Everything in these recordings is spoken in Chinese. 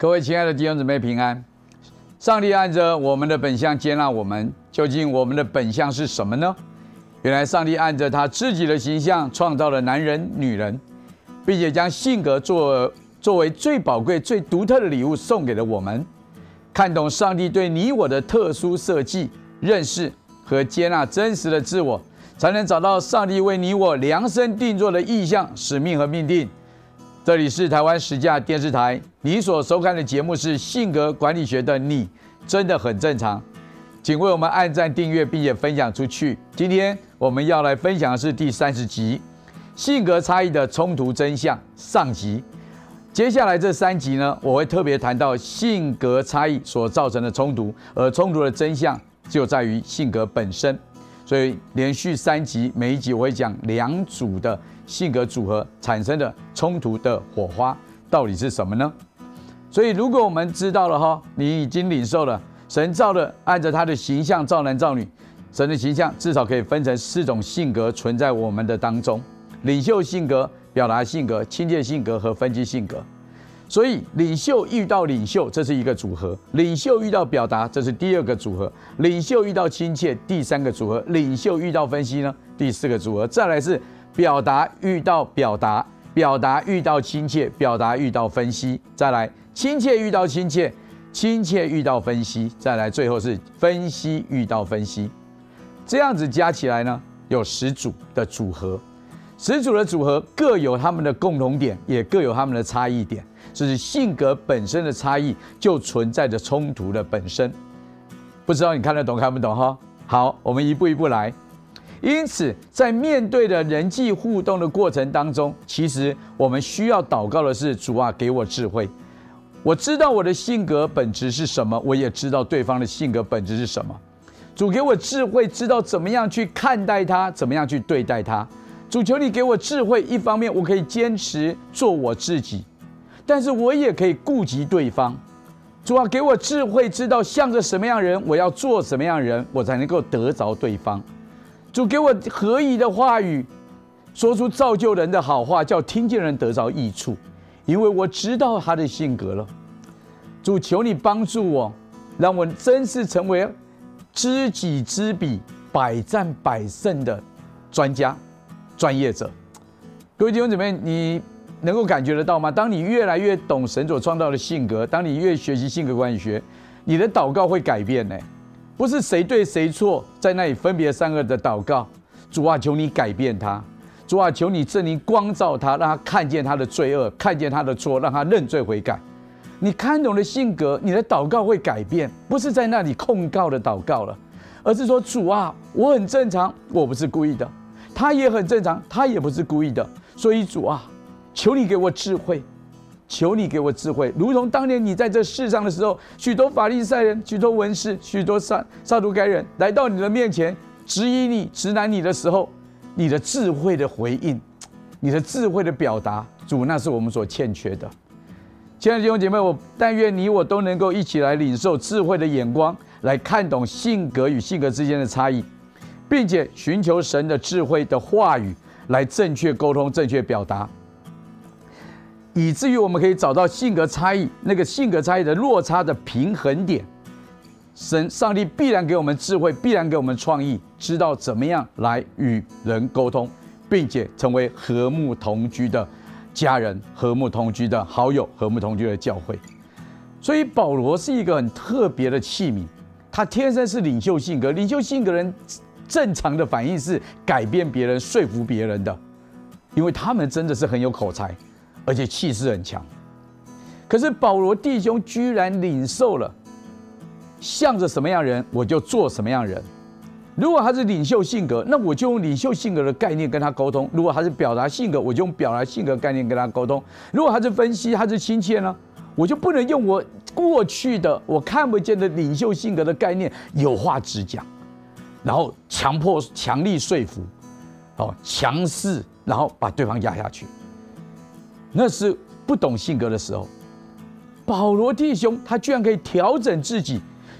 各位亲爱的弟兄姊妹平安。上帝按着我们的本相接纳我们，究竟我们的本相是什么呢？原来上帝按着他自己的形象创造了男人、女人，并且将性格作为最宝贵、最独特的礼物送给了我们。看懂上帝对你我的特殊设计，认识和接纳真实的自我，才能找到上帝为你我量身定做的意向、使命和命定。这里是台湾实价电视台，你所收看的节目是性格管理学的你真的很正常，请为我们按赞、订阅，并且分享出去。今天我们要来分享的是第30集，性格差异的冲突真相上集。接下来这3集呢，我会特别谈到性格差异所造成的冲突，而冲突的真相就在于性格本身。所以连续3集，每一集我会讲2组的性格组合产生的冲突的火花到底是什么呢？所以如果我们知道了哈，你已经领受了神造的按着他的形象造男造女，神的形象至少可以分成4种性格存在我们的当中：领袖性格、表达性格、亲切性格和分析性格。所以领袖遇到领袖，这是一个组合；领袖遇到表达，这是第2个组合；领袖遇到亲切，第3个组合；领袖遇到分析呢，第4个组合。再来是表达遇到表达，表达遇到亲切，表达遇到分析。再来亲切遇到亲切，亲切遇到分析。再来最后是分析遇到分析。这样子加起来呢，有10组的组合。10组的组合各有他们的共同点，也各有他们的差异点。这是性格本身的差异，就存在着冲突的本身。不知道你看得懂看不懂哈？好，我们一步一步来。因此，在面对的人际互动的过程当中，其实我们需要祷告的是：主啊，给我智慧。我知道我的性格本质是什么，我也知道对方的性格本质是什么。主给我智慧，知道怎么样去看待他，怎么样去对待他。主求你给我智慧，一方面我可以坚持做我自己，但是我也可以顾及对方。主啊，给我智慧，知道向着什么样的人，我要做什么样的人，我才能够得着对方。主给我合宜的话语，说出造就人的好话，叫听见人得着益处，因为我知道他的性格了。主，求你帮助我，让我真是成为知己知彼、百战百胜的专家、专业者。各位弟兄姊妹，你能够感觉得到吗？当你越来越懂神所创造的性格，当你越学习性格管理学，你的祷告会改变呢。不是谁对谁错，在那里分别善恶的祷告。主啊，求你改变他。主啊，求你圣灵光照他，让他看见他的罪恶，看见他的错，让他认罪悔改。你看懂了性格，你的祷告会改变，不是在那里控告的祷告了，而是说：主啊，我很正常，我不是故意的；他也很正常，他也不是故意的。所以主啊，求你给我智慧，求你给我智慧，如同当年你在这世上的时候，许多法利赛人、许多文士、许多撒都该人来到你的面前，质疑你、指难你的时候，你的智慧的回应，你的智慧的表达，主，那是我们所欠缺的。亲爱的弟兄姐妹，我但愿你我都能够一起来领受智慧的眼光，来看懂性格与性格之间的差异，并且寻求神的智慧的话语，来正确沟通、正确表达，以至于我们可以找到性格差异，那个性格差异的落差的平衡点。上帝必然给我们智慧，必然给我们创意，知道怎么样来与人沟通，并且成为和睦同居的家人、和睦同居的好友、和睦同居的教会。所以保罗是一个很特别的器皿，他天生是领袖性格。领袖性格人正常的反应是改变别人、说服别人的，因为他们真的是很有口才，而且气势很强。可是保罗弟兄居然领受了向着什么样人，我就做什么样人。如果他是领袖性格，那我就用领袖性格的概念跟他沟通；如果他是表达性格，我就用表达性格概念跟他沟通；如果他是分析，他是亲切呢，我就不能用我过去的我看不见的领袖性格的概念有话直讲，然后强力说服，强势，然后把对方压下去。那是不懂性格的时候。保罗弟兄他居然可以调整自己，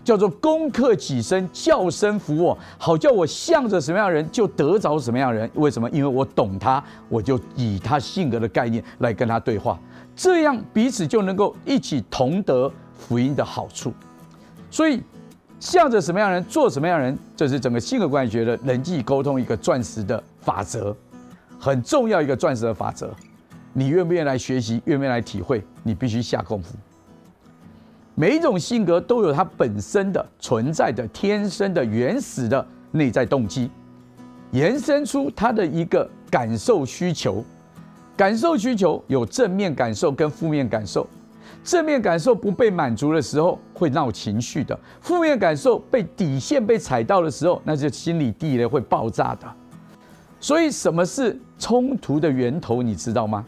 叫做攻克己身，叫声服我，好叫我向着什么样的人就得着什么样的人。为什么？因为我懂他，我就以他性格的概念来跟他对话，这样彼此就能够一起同得福音的好处。所以向着什么样的人做什么样的人，这是整个性格关系学的人际沟通一个钻石的法则，很重要一个钻石的法则。你愿不愿意来学习，愿不愿意来体会，你必须下功夫。每一种性格都有它本身的存在的天生的原始的内在动机，延伸出它的一个感受需求。感受需求有正面感受跟负面感受，正面感受不被满足的时候会闹情绪的，负面感受被底线被踩到的时候，那就心理地雷会爆炸的。所以什么是冲突的源头，你知道吗？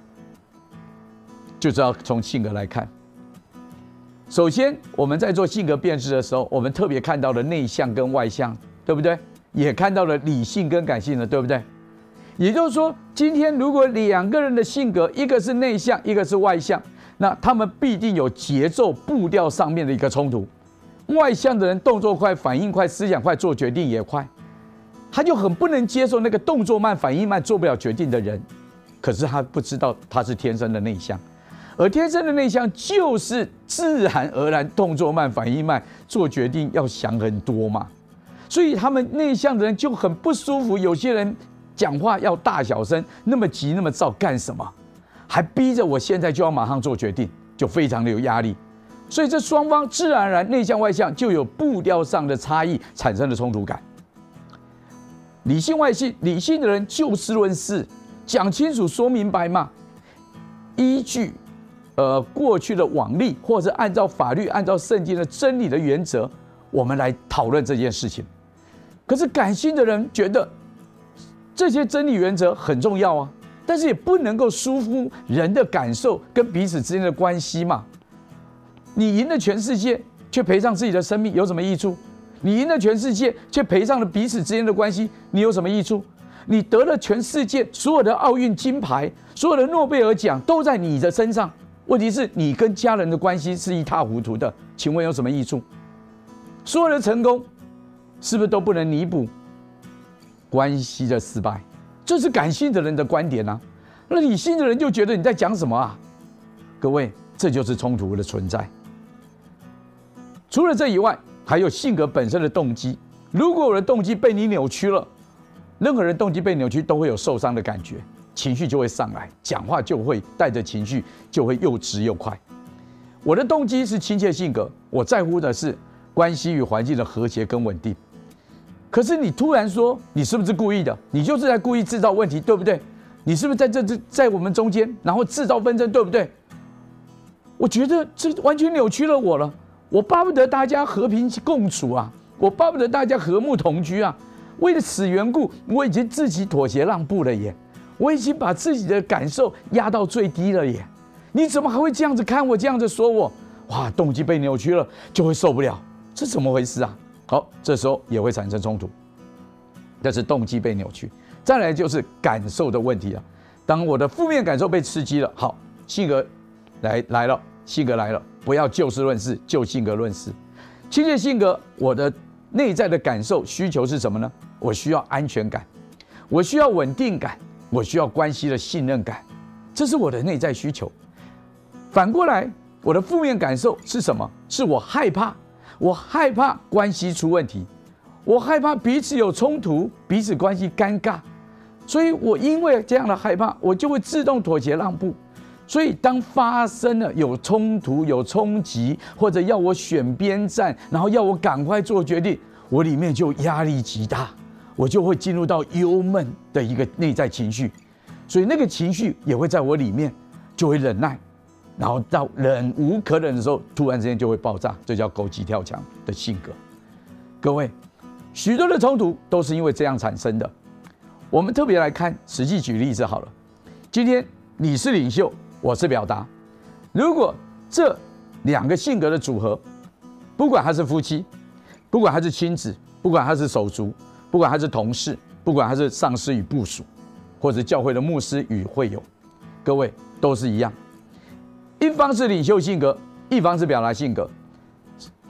就知道从性格来看。首先，我们在做性格辨识的时候，我们特别看到了内向跟外向，对不对？也看到了理性跟感性的，对不对？也就是说，今天如果两个人的性格，一个是内向，一个是外向，那他们必定有节奏步调上面的一个冲突。外向的人动作快，反应快，思想快，做决定也快，他就很不能接受那个动作慢、反应慢、做不了决定的人。可是他不知道他是天生的内向。而天生的内向就是自然而然动作慢、反应慢、做决定要想很多嘛，所以他们内向的人就很不舒服。有些人讲话要大小声，那么急那么躁干什么？还逼着我现在就要马上做决定，就非常的有压力。所以这双方自然而然内向外向就有步调上的差异，产生了冲突感。理性外性，理性的人就事论事，讲清楚说明白嘛，依据过去的往例，或者按照法律、按照圣经的真理的原则，我们来讨论这件事情。可是感性的人觉得这些真理原则很重要啊，但是也不能够疏忽人的感受跟彼此之间的关系嘛。你赢了全世界，却赔上自己的生命，有什么益处？你赢了全世界，却赔上了彼此之间的关系，你有什么益处？你得了全世界所有的奥运金牌，所有的诺贝尔奖都在你的身上。问题是你跟家人的关系是一塌糊涂的，请问有什么益处？所有的成功是不是都不能弥补关系的失败？这是感性的人的观点啊。那理性的人就觉得你在讲什么啊？各位，这就是冲突的存在。除了这以外，还有性格本身的动机。如果我的动机被你扭曲了，任何人动机被扭曲都会有受伤的感觉，情绪就会上来，讲话就会带着情绪，就会又直又快。我的动机是亲切性格，我在乎的是关系与环境的和谐跟稳定。可是你突然说你是不是故意的？你就是在故意制造问题，对不对？你是不是在我们中间，然后制造纷争，对不对？我觉得这完全扭曲了我了。我巴不得大家和平共处啊，我巴不得大家和睦同居啊。为了此缘故，我已经自己妥协让步了耶，我已经把自己的感受压到最低了耶。你怎么还会这样子看我，这样子说我？哇，动机被扭曲了，就会受不了，这怎么回事啊？好，这时候也会产生冲突，这是动机被扭曲。再来就是感受的问题了。当我的负面感受被刺激了，好，性格来了，性格来了，不要就事论事，就性格论事。亲切性格，我的内在的感受需求是什么呢？我需要安全感，我需要稳定感，我需要关系的信任感，这是我的内在需求。反过来，我的负面感受是什么？是我害怕，我害怕关系出问题，我害怕彼此有冲突，彼此关系尴尬，所以我因为这样的害怕，我就会自动妥协让步。所以当发生了有冲突、有冲击，或者要我选边站，然后要我赶快做决定，我里面就压力极大，我就会进入到忧闷的一个内在情绪，所以那个情绪也会在我里面就会忍耐，然后到忍无可忍的时候，突然之间就会爆炸，这叫狗急跳墙的性格。各位，许多的冲突都是因为这样产生的。我们特别来看，实际举例子好了。今天你是领袖，我是表达。如果这两个性格的组合，不管他是夫妻，不管他是亲子，不管他是手足，不管他是同事，不管他是上司与部属，或者教会的牧师与会友，各位都是一样。一方是领袖性格，一方是表达性格，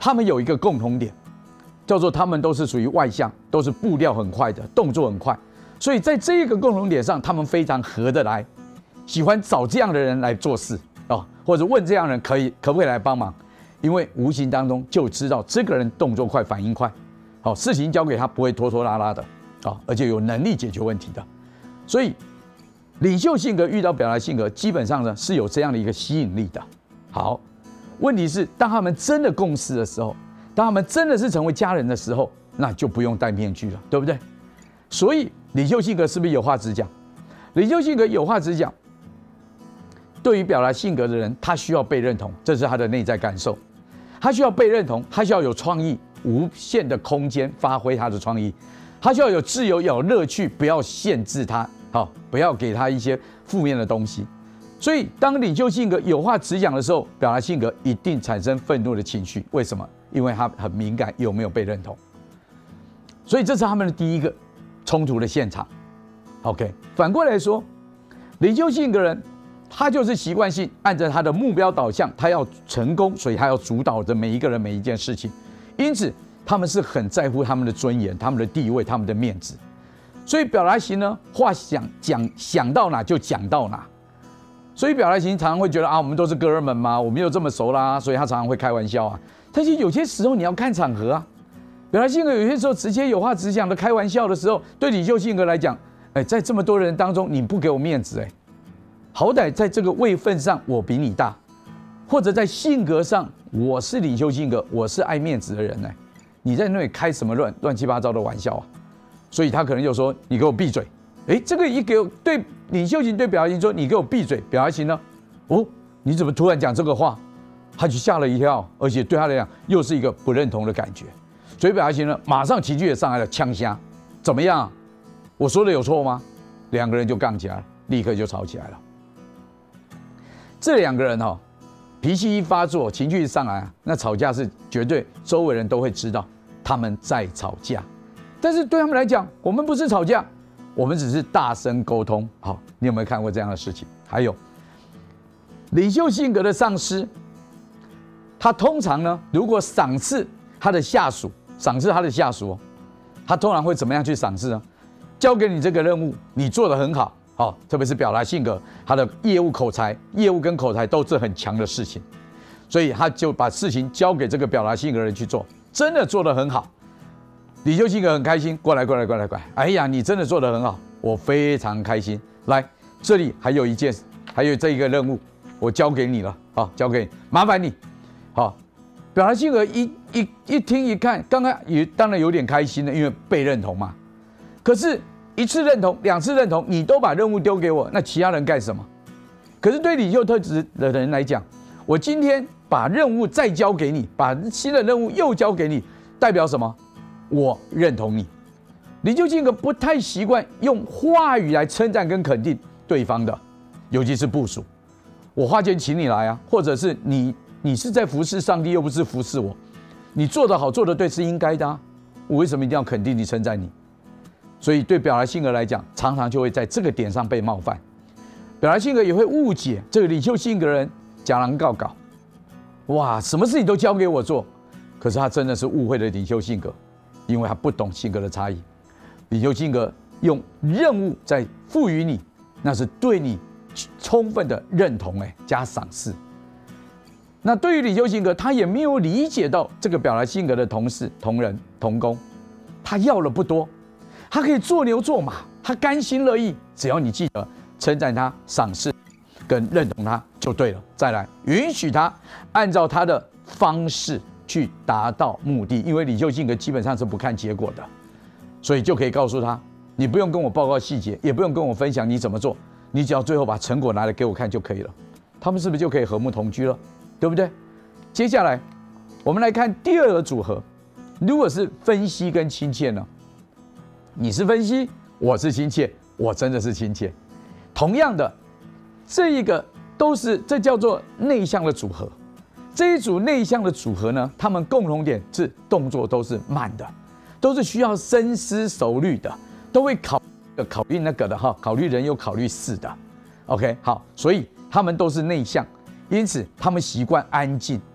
他们有一个共同点，叫做他们都是属于外向，都是步调很快的，动作很快。所以在这一个共同点上，他们非常合得来，喜欢找这样的人来做事或者问这样的人可不可以来帮忙，因为无形当中就知道这个人动作快，反应快，事情交给他不会拖拖拉拉的而且有能力解决问题的。所以领袖性格遇到表达性格，基本上呢是有这样的一个吸引力的。好，问题是当他们真的共事的时候，当他们真的是成为家人的时候，那就不用戴面具了，对不对？所以领袖性格是不是有话直讲？领袖性格有话直讲，对于表达性格的人，他需要被认同，这是他的内在感受。他需要被认同，他需要有创意，无限的空间发挥他的创意。他需要有自由，有乐趣，不要限制他，不要给他一些负面的东西。所以，当领袖性格有话直讲的时候，表达性格一定产生愤怒的情绪。为什么？因为他很敏感，有没有被认同？所以这是他们的第一个冲突的现场。OK， 反过来说，领袖性格人，他就是习惯性按照他的目标导向，他要成功，所以他要主导着每一个人每一件事情。因此，他们是很在乎他们的尊严、他们的地位、他们的面子。所以表达型呢，话想到哪就讲到哪。所以表达型常常会觉得我们都是哥们嘛，我们又这么熟啦，所以他常常会开玩笑但是有些时候你要看场合表达性格有些时候直接有话直讲的开玩笑的时候，对领袖性格来讲，在这么多人当中你不给我面子好歹在这个位分上我比你大，或者在性格上我是领袖性格，我是爱面子的人你在那里开什么乱七八糟的玩笑所以他可能就说你给我闭嘴。这个一给我对领袖型对表达型说你给我闭嘴，表达型呢你怎么突然讲这个话，他就吓了一跳，而且对他来讲又是一个不认同的感觉。所以表达型呢马上情绪也上来了，呛瞎，怎么样？我说的有错吗？两个人就杠起来了，立刻就吵起来了。这两个人脾气一发作，情绪一上来那吵架是绝对周围人都会知道他们在吵架。但是对他们来讲，我们不是吵架，我们只是大声沟通。你有没有看过这样的事情？还有领袖性格的上司，他通常呢，如果赏赐他的下属，他通常会怎么样去赏赐呢？交给你这个任务，你做得很好，特别是表达性格，他的业务跟口才都是很强的事情，所以他就把事情交给这个表达性格的人去做，真的做得很好。领袖性格很开心，过来，哎呀，你真的做得很好，我非常开心。来，这里还有这一个任务，我交给你了，交给你，麻烦你，表达性格一听一看，刚刚也当然有点开心了，因为被认同嘛。可是1次认同、2次认同，你都把任务丢给我，那其他人干什么？可是对领袖特质的人来讲，我今天把任务再交给你，把新的任务又交给你，代表什么？我认同你。领袖性格不太习惯用话语来称赞跟肯定对方的，尤其是部属。我花钱请你来或者是你是在服侍上帝，又不是服侍我。你做得好，做得对是应该的我为什么一定要肯定你、称赞你？所以对表达性格来讲，常常就会在这个点上被冒犯。表达性格也会误解这个领袖性格的人假狼告告，哇，什么事情都交给我做。可是他真的是误会了领袖性格，因为他不懂性格的差异。领袖性格用任务在赋予你，那是对你充分的认同加赏识。那对于领袖性格，他也没有理解到这个表达性格的同事、同仁、同工，他要的不多，他可以做牛做马，他甘心乐意，只要你记得称赞他、赏识跟认同他就对了。再来，允许他按照他的方式去达到目的，因为领袖性格基本上是不看结果的，所以就可以告诉他，你不用跟我报告细节，也不用跟我分享你怎么做，你只要最后把成果拿来给我看就可以了。他们是不是就可以和睦同居了？对不对？接下来我们来看第二个组合，如果是分析跟亲切呢？你是分析，我是亲切，我真的是亲切。同样的，这叫做内向的组合。这一组内向的组合呢，他们共同点是动作都是慢的，都是需要深思熟虑的，都会考虑那个的考虑人有考虑事的。OK， 好，所以他们都是内向，因此他们习惯安静，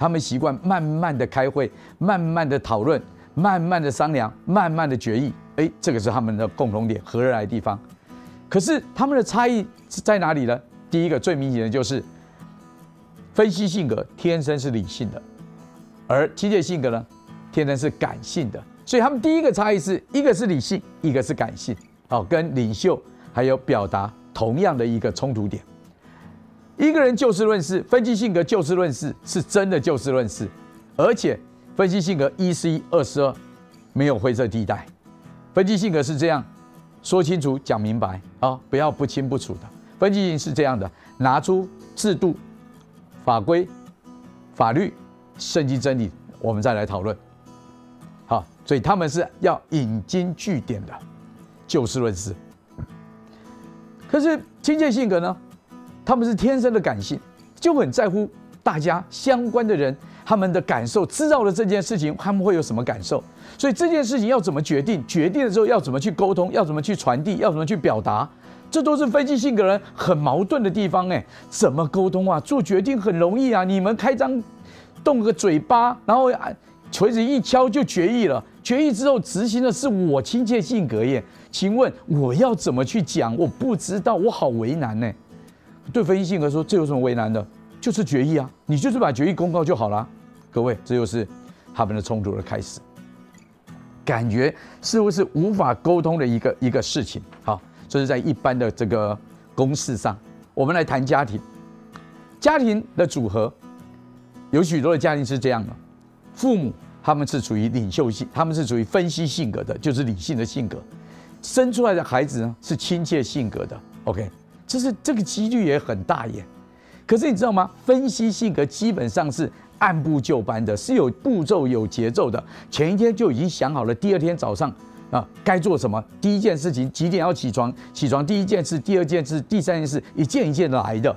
他们习惯慢慢的开会，慢慢的讨论，慢慢的商量，慢慢的决议。这个是他们的共同点，合而来的地方。可是他们的差异在哪里呢？第一个最明显的就是分析性格天生是理性的，而机械性格呢，天生是感性的。所以他们第一个差异是一个是理性，一个是感性，跟领袖还有表达同样的一个冲突点。一个人就事论事，分析性格就事论事，是真的就事论事，而且分析性格1是1，2是2，没有灰色地带。分析性格是这样，说清楚讲明白不要不清不楚的。分析性是这样的，拿出制度、法规、法律、圣经真理，我们再来讨论。好，所以他们是要引经据典的，就事论事。可是亲切性格呢？他们是天生的感性，就很在乎大家相关的人他们的感受，知道了这件事情他们会有什么感受，所以这件事情要怎么决定，决定了之后要怎么去沟通，要怎么去传递，要怎么去表达，这都是分析性格人很矛盾的地方。怎么沟通啊？做决定很容易啊，你们开张动个嘴巴，然后锤子一敲就决议了，决议之后执行的是我亲切性格耶。请问我要怎么去讲？我不知道，我好为难呢。对分析性格说，这有什么为难的？就是决议啊，你就是把决议公告就好了。各位，这就是他们的冲突的开始，感觉似乎是无法沟通的一个事情。好，这是在一般的这个公事上，我们来谈家庭。家庭的组合有许多的家庭是这样的，父母他们是属于领袖性，他们是属于分析性格的，就是理性的性格，生出来的孩子呢是亲切性格的。OK。这个几率也很大耶，可是你知道吗？分析性格基本上是按部就班的，是有步骤、有节奏的。前一天就已经想好了，第二天早上该做什么，第一件事情几点要起床，起床第一件事、第二件事、第三件事，一件一件来的。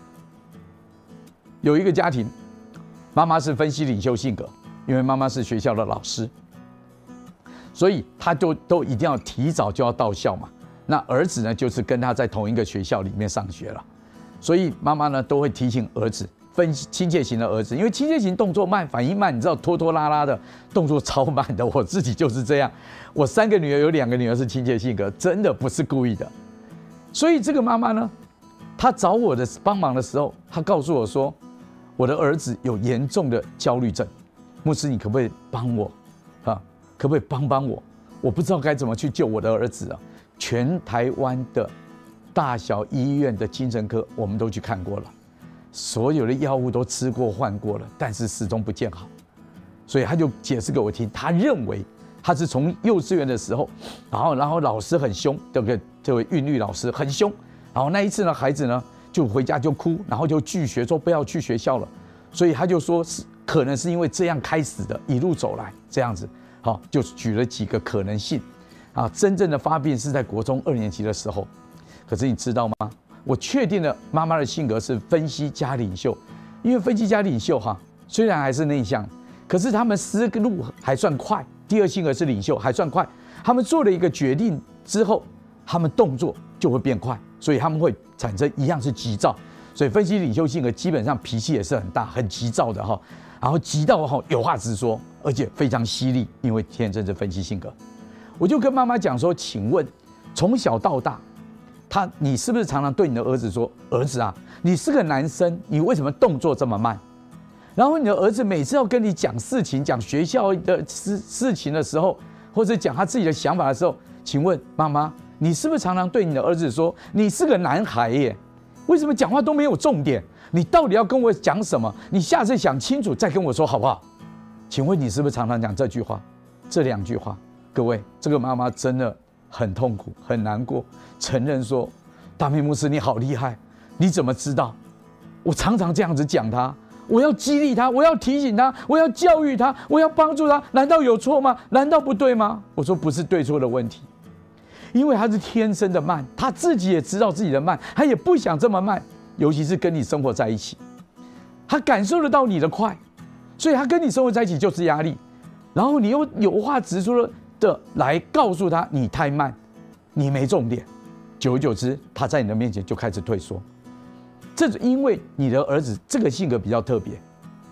有一个家庭，妈妈是分析领袖性格，因为妈妈是学校的老师，所以她都一定要提早就要到校嘛。那儿子呢，就是跟他在同一个学校里面上学了，所以妈妈呢都会提醒儿子，分亲切型的儿子，因为亲切型动作慢，反应慢，你知道拖拖拉拉的动作超慢的。我自己就是这样，我3个女儿有2个女儿是亲切性格，真的不是故意的。所以这个妈妈呢，她找我的帮忙的时候，她告诉我说，我的儿子有严重的焦虑症，牧师你可不可以帮我可不可以帮我？我不知道该怎么去救我的儿子啊。全台湾的大小医院的精神科我们都去看过了，所有的药物都吃过换过了，但是始终不见好。所以他就解释给我听，他认为他是从幼稚园的时候，然后老师很凶，这位韵律老师很凶，然后那一次呢，孩子呢就回家就哭，然后就拒绝说不要去学校了，所以他就说可能是因为这样开始的，一路走来这样子，好，就举了几个可能性。真正的发病是在国中2年级的时候。可是你知道吗？我确定了妈妈的性格是分析加领袖，因为分析加领袖虽然还是内向，可是他们思路还算快。第二性格是领袖，还算快。他们做了一个决定之后，他们动作就会变快，所以他们会产生一样是急躁。所以分析领袖性格基本上脾气也是很大、很急躁的然后急到有话直说，而且非常犀利，因为天生是分析性格。我就跟妈妈讲说，请问从小到大，你是不是常常对你的儿子说，儿子啊，你是个男生，你为什么动作这么慢？然后你的儿子每次要跟你讲事情、讲学校的事情的时候，或者讲他自己的想法的时候，请问妈妈，你是不是常常对你的儿子说，你是个男孩耶，为什么讲话都没有重点？你到底要跟我讲什么？你下次想清楚再跟我说好不好？请问你是不是常常讲这句话、这2句话？各位，这个妈妈真的很痛苦、很难过，承认说：“大妹牧师，你好厉害，你怎么知道？我常常这样子讲他，我要激励他，我要提醒他，我要教育他，我要帮助他，难道有错吗？难道不对吗？”我说：“不是对错的问题，因为他是天生的慢，他自己也知道自己的慢，他也不想这么慢，尤其是跟你生活在一起，他感受得到你的快，所以他跟你生活在一起就是压力，然后你又有话直说了。”来告诉他你太慢，你没重点，久而久之，他在你的面前就开始退缩。这是因为你的儿子这个性格比较特别，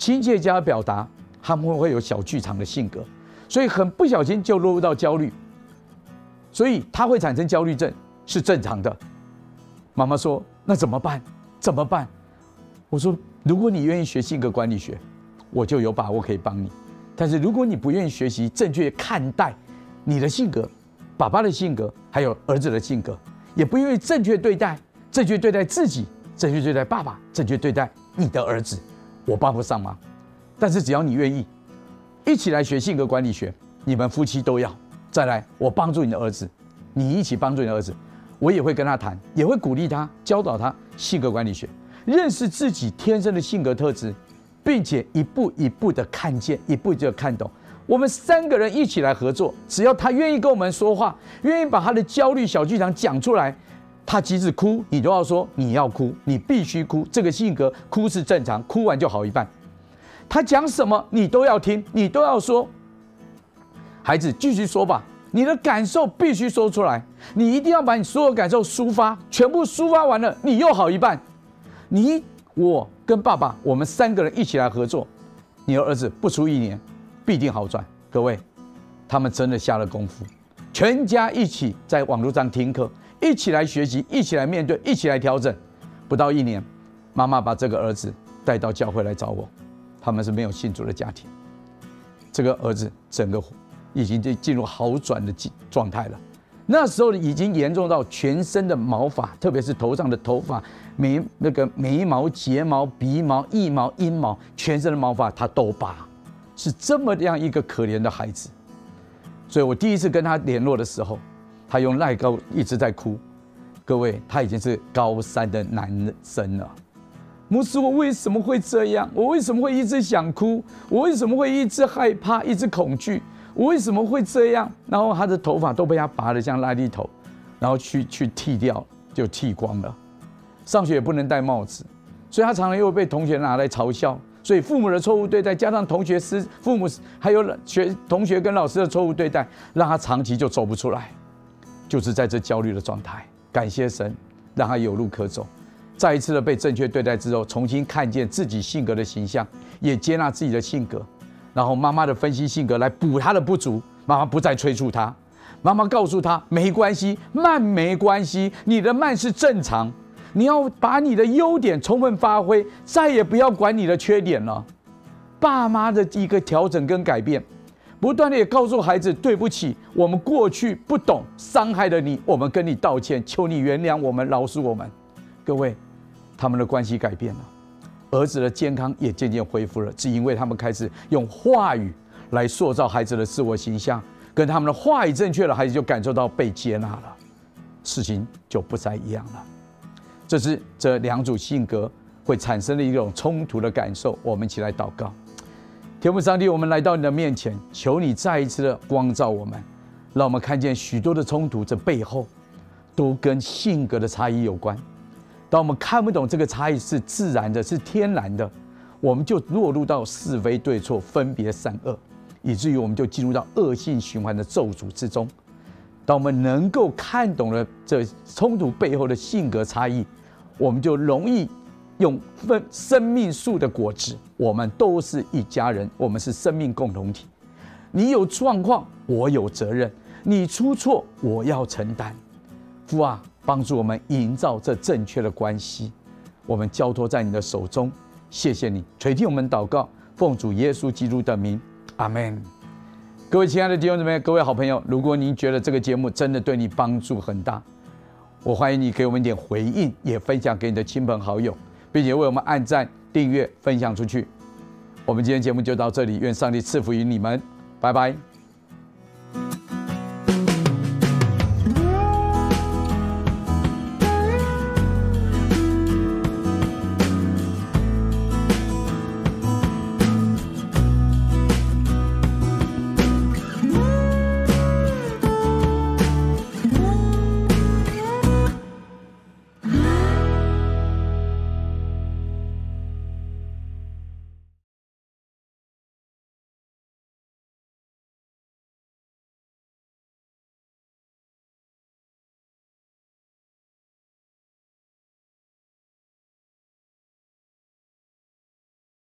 亲切加表达，他们会有小剧场的性格，所以很不小心就落入到焦虑，所以他会产生焦虑症，是正常的。妈妈说：“那怎么办？怎么办？”我说：“如果你愿意学性格管理学，我就有把握可以帮你。但是如果你不愿意学习正确看待你的性格、爸爸的性格，还有儿子的性格，也不愿意正确对待自己，正确对待爸爸，正确对待你的儿子，我帮不上忙。但是只要你愿意，一起来学性格管理学，你们夫妻都要。再来，我帮助你的儿子，你一起帮助你的儿子，我也会跟他谈，也会鼓励他，教导他性格管理学，认识自己天生的性格特质，并且一步一步的看见，一步一步的看懂。我们3个人一起来合作，只要他愿意跟我们说话，愿意把他的焦虑小剧场讲出来，他即使哭，你都要说你要哭，你必须哭，这个性格哭是正常，哭完就好一半。他讲什么你都要听，你都要说。孩子继续说吧，你的感受必须说出来，你一定要把你所有感受抒发，全部抒发完了，你又好一半。我跟爸爸，我们3个人一起来合作，你的儿子不出1年必定好转。各位，他们真的下了功夫，全家一起在网络上听课，一起来学习，一起来面对，一起来调整。不到1年，妈妈把这个儿子带到教会来找我，他们是没有信主的家庭，这个儿子整个已经进入好转的状态了。那时候已经严重到全身的毛发，特别是头上的头发、眉毛、睫毛、鼻毛、腋毛、阴毛，全身的毛发他都拔，是这么样一个可怜的孩子。所以我第一次跟他联络的时候，他用赖高一直在哭。各位，他已经是高3的男生了。牧师，我为什么会这样？我为什么会一直想哭？我为什么会一直害怕、一直恐惧？我为什么会这样？然后他的头发都被他拔得像垃圾头，然后去剃掉，就剃光了。上学也不能戴帽子，所以他常常又被同学拿来嘲笑。所以父母的错误对待，加上父母还有同学跟老师的错误对待，让他长期就走不出来，就是在这焦虑的状态。感谢神，让他有路可走。再一次的被正确对待之后，重新看见自己性格的形象，也接纳自己的性格。然后妈妈的分析性格来补他的不足，妈妈不再催促他，妈妈告诉他没关系，慢没关系，你的慢是正常，你要把你的优点充分发挥，再也不要管你的缺点了。爸妈的一个调整跟改变，不断的也告诉孩子，对不起，我们过去不懂，伤害了你，我们跟你道歉，求你原谅我们，饶恕我们。各位，他们的关系改变了，儿子的健康也渐渐恢复了，只因为他们开始用话语来塑造孩子的自我形象，跟他们的话语正确了，孩子就感受到被接纳了，事情就不再一样了。这是这2组性格会产生的一种冲突的感受。我们一起来祷告。天父上帝，我们来到你的面前，求你再一次的光照我们，让我们看见许多的冲突，这背后都跟性格的差异有关。当我们看不懂这个差异是自然的，是天然的，我们就落入到是非对错、分别善恶，以至于我们就进入到恶性循环的咒诅之中。当我们能够看懂了这冲突背后的性格差异，我们就容易用生命树的果子，我们都是一家人，我们是生命共同体。你有状况，我有责任；你出错，我要承担。父啊，帮助我们营造这正确的关系，我们交托在你的手中。谢谢你垂听我们祷告，奉主耶稣基督的名，阿们。各位亲爱的弟兄姊妹，各位好朋友，如果您觉得这个节目真的对你帮助很大，我欢迎你给我们一点回应，也分享给你的亲朋好友，并且为我们按赞、订阅、分享出去。我们今天节目就到这里，愿上帝赐福于你们，拜拜。